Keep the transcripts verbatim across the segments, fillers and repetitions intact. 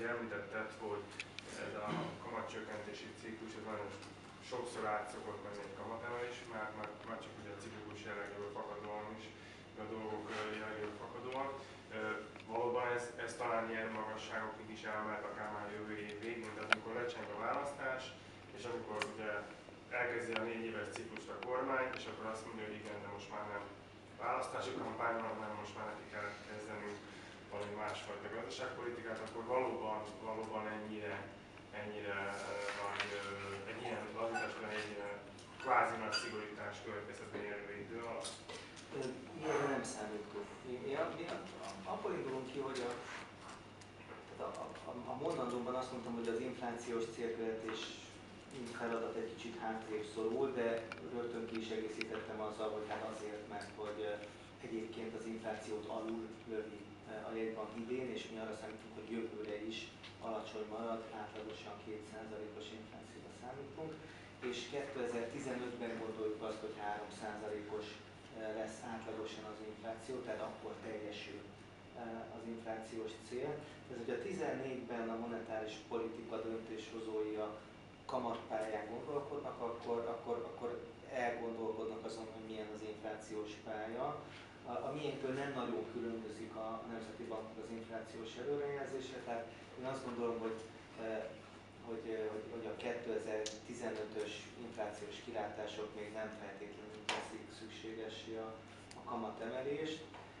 ugye említetted, hogy ez a kamatcsökkentési ciklus, ez nagyon sokszor át szokott menni egy kamatemelés, már, már, már csak ugye a ciklikus jellegéből fakadóan is, a dolgok jellegéből fakadóan. Valóban ez, ez talán ilyen magasságokig is elmehet akár már jövő év végén, tehát amikor lecseng a választás, és amikor ugye elkezdi a négy éves ciklust a kormány, és akkor azt mondja, hogy igen, de most már nem választási kampány van, hanem most már neki kellett kezdenünk valami másfajta gazdaságpolitikát, akkor valóban, valóban ennyire, ennyire nagy, egy ilyen lazításban ennyire kvázi nagy szigorítás következhető jövő idő alatt. Ilyenre nem számítunk. Mi abból indulunk ki, hogy a, a, a, a mondandómban azt mondtam, hogy az inflációs célkövetés feladat egy kicsit hátrébb szorul, de rögtön ki is egészítettem azzal, hogy hát azért, mert hogy egyébként az inflációt alul lövi a jegybank idén, és mi arra számítunk, hogy jövőre is alacsony marad, átlagosan két százalékos inflációra számítunk, és kétezer-tizenötben gondoljuk azt, hogy három százalékos lesz átlagosan az infláció, tehát akkor teljesül az inflációs cél. Ez ugye a tizennégyben a monetáris politika döntéshozói a kamatpályán gondolkodnak, akkor, akkor, akkor elgondolkodnak azon, hogy milyen az inflációs pálya. A, a miénktől nem nagyon különbözik a Nemzeti Banknak az inflációs előrejelzése, tehát én azt gondolom, hogy, hogy, hogy, hogy a kétezer-tizenötös inflációs kilátások még nem feltétlenül teszik szükségessé a, a kamatemelést.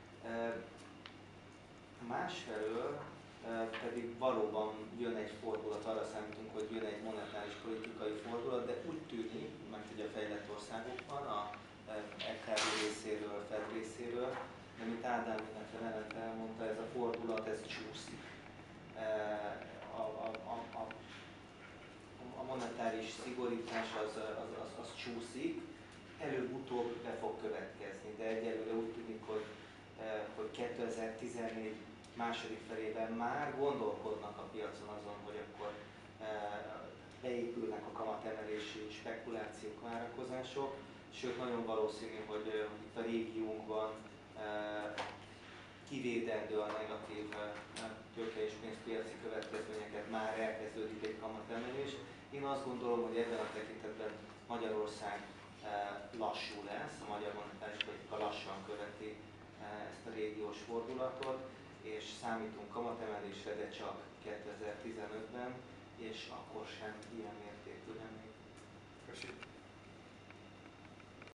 Másfelől pedig valóban jön egy fordulat, arra számítunk, hogy jön egy monetáris politikai fordulat, de úgy tűnik, mert ugye a fejlett országokban, a é ká bé részéről, Fed részéről, de mint Ádám, illetve Levent elmondta, ez a fordulat, ez csúszik. A, a, a, a, a monetáris szigorítás az, az, az, az csúszik, előbb-utóbb be fog következni, de egyelőre úgy tűnik, hogy, hogy kétezer-tizennégy második felében már gondolkodnak a piacon azon, hogy akkor beépülnek a kamatemelési spekulációk, várakozások, sőt nagyon valószínű, hogy itt a régiónkban kivédendő a negatív tőke- és pénzpiaci következményeket, már elkezdődik egy kamatemelés. Én azt gondolom, hogy ebben a tekintetben Magyarország lassú lesz, a magyar monetáris politika lassan követi ezt a régiós fordulatot, és számítunk kamatemelésre, de csak kétezer-tizenötben, és akkor sem ilyen mértékű nem még. Köszönöm.